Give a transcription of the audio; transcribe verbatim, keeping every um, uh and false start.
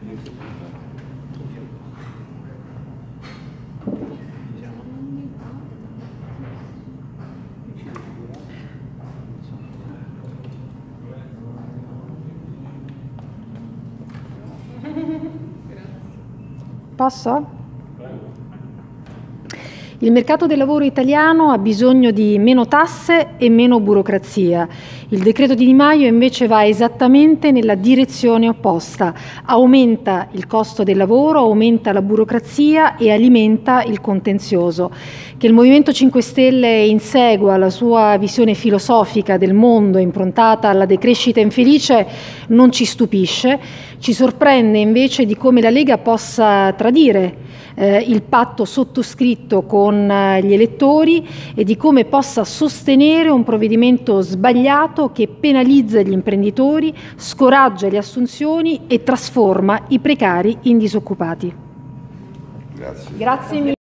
Posso? Il mercato del lavoro italiano ha bisogno di meno tasse e meno burocrazia. Il decreto di Di Maio invece va esattamente nella direzione opposta. Aumenta il costo del lavoro, aumenta la burocrazia e alimenta il contenzioso. Che il Movimento cinque Stelle insegua la sua visione filosofica del mondo improntata alla decrescita infelice non ci stupisce, ci sorprende invece di come la Lega possa tradire eh, il patto sottoscritto con eh, gli elettori e di come possa sostenere un provvedimento sbagliato che penalizza gli imprenditori, scoraggia le assunzioni e trasforma i precari in disoccupati. Grazie. Grazie mille.